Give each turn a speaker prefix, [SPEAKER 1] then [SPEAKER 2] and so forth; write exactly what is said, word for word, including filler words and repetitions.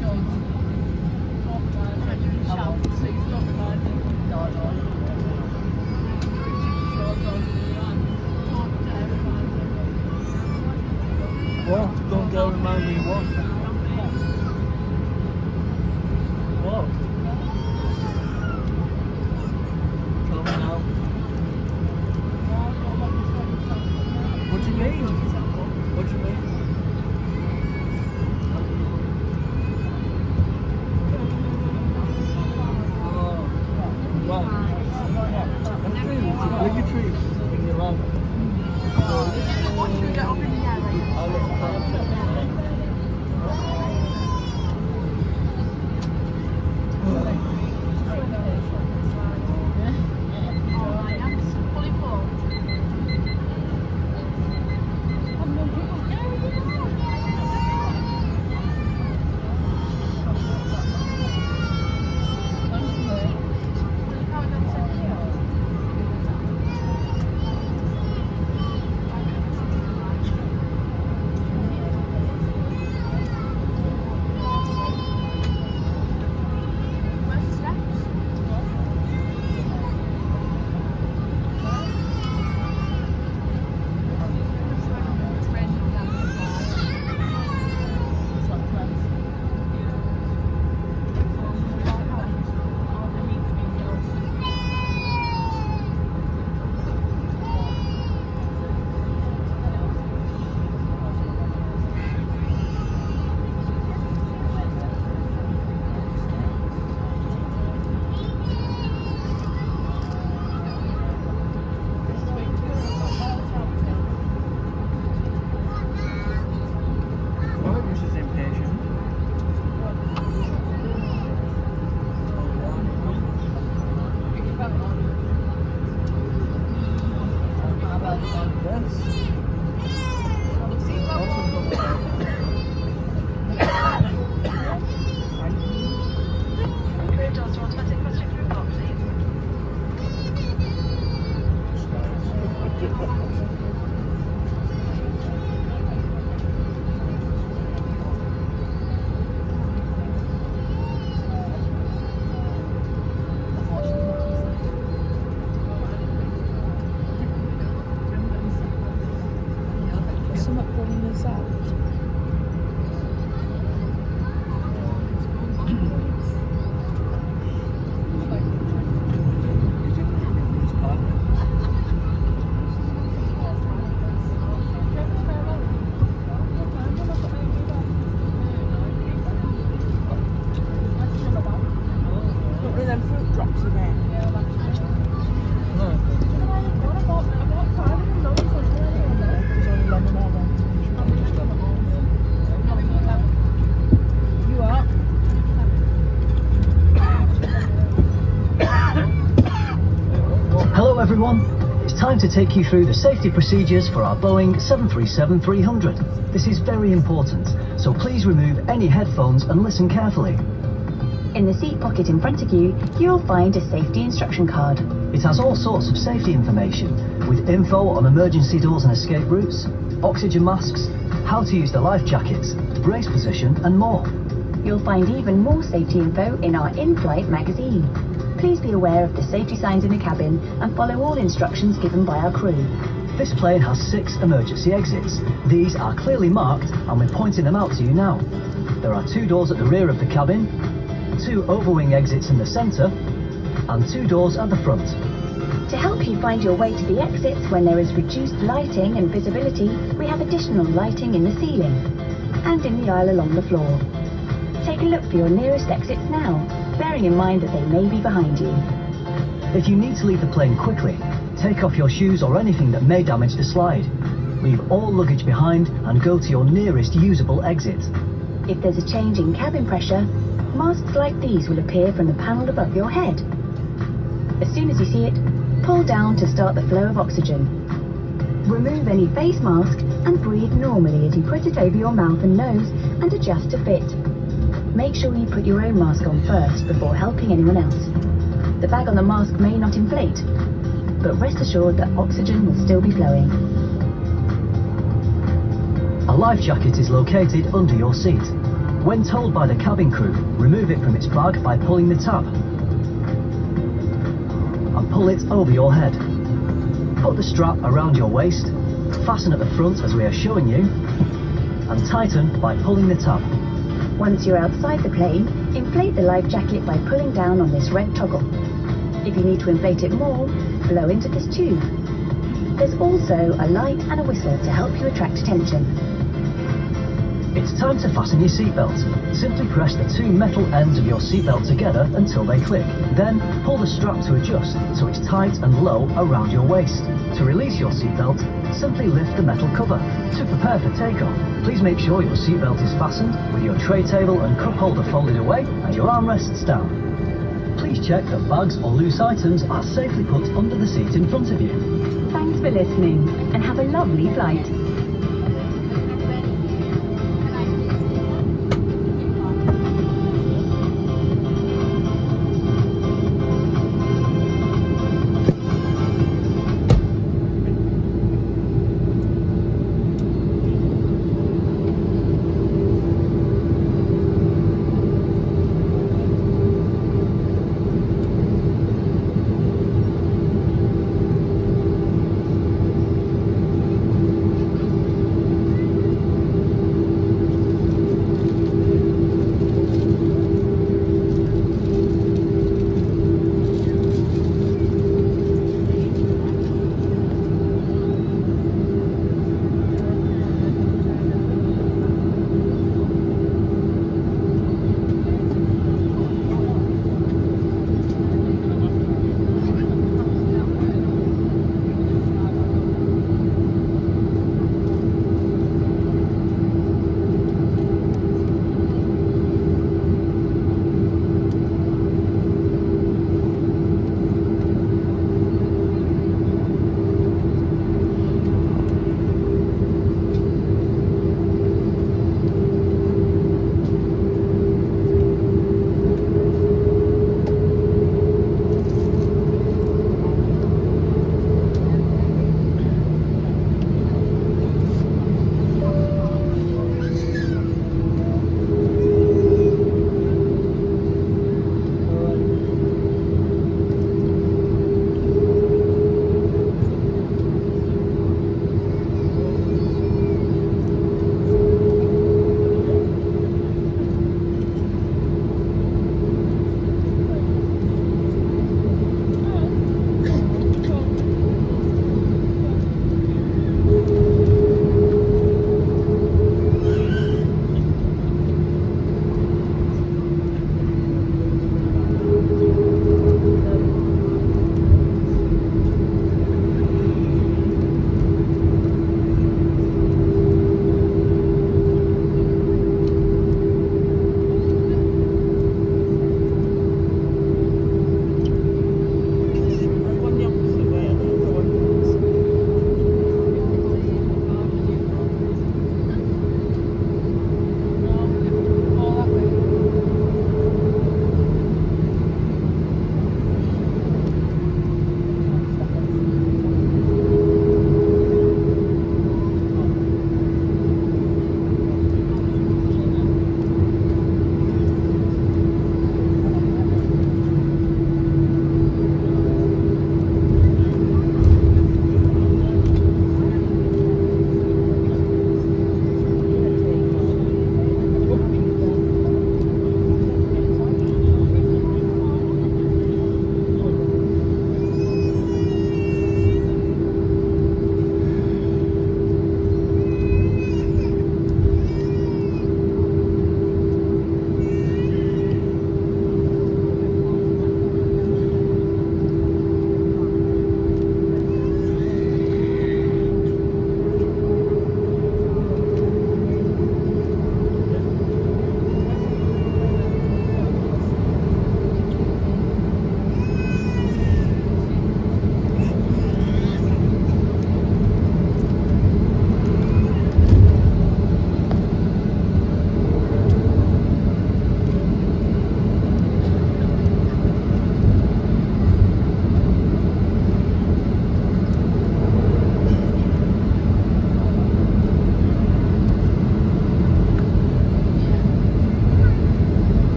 [SPEAKER 1] What? Don't go remind me what? What? Tell me now. What do you mean? What do you mean? Oh, right. Obligatory in your life.
[SPEAKER 2] What should we get up in the air?
[SPEAKER 3] Everyone, it's time to take you through the safety procedures for our Boeing seven thirty-seven three hundred. This is very important, so please remove any headphones and listen carefully.
[SPEAKER 4] In the seat pocket in front of you, you'll find a safety instruction card.
[SPEAKER 3] It has all sorts of safety information, with info on emergency doors and escape routes, oxygen masks, how to use the life jackets, brace position and more.
[SPEAKER 4] You'll find even more safety info in our in-flight magazine. Please be aware of the safety signs in the cabin and follow all instructions given by our crew.
[SPEAKER 3] This plane has six emergency exits. These are clearly marked and we're pointing them out to you now. There are two doors at the rear of the cabin, two overwing exits in the centre, and two doors at the front.
[SPEAKER 4] To help you find your way to the exits when there is reduced lighting and visibility, we have additional lighting in the ceiling and in the aisle along the floor. Take a look for your nearest exits now, bearing in mind that they may be behind you.
[SPEAKER 3] If you need to leave the plane quickly, take off your shoes or anything that may damage the slide. Leave all luggage behind and go to your nearest usable exit.
[SPEAKER 4] If there's a change in cabin pressure, masks like these will appear from the panel above your head. As soon as you see it, pull down to start the flow of oxygen. Remove any face mask and breathe normally as you put it over your mouth and nose and adjust to fit. Make sure you put your own mask on first before helping anyone else. The bag on the mask may not inflate, but rest assured that oxygen will still be flowing.
[SPEAKER 3] A life jacket is located under your seat. When told by the cabin crew, remove it from its bag by pulling the tab. And pull it over your head. Put the strap around your waist, fasten at the front as we are showing you, and tighten by pulling the tab.
[SPEAKER 4] Once you're outside the plane, inflate the life jacket by pulling down on this red toggle. If you need to inflate it more, blow into this tube. There's also a light and a whistle to help you attract attention.
[SPEAKER 3] It's time to fasten your seatbelt. Simply press the two metal ends of your seatbelt together until they click. Then pull the strap to adjust so it's tight and low around your waist. To release your seatbelt, simply lift the metal cover. To prepare for takeoff, please make sure your seatbelt is fastened with your tray table and cup holder folded away and your armrests down. Please check that bags or loose items are safely put under the seat in front of you.
[SPEAKER 4] Thanks for listening and have a lovely flight.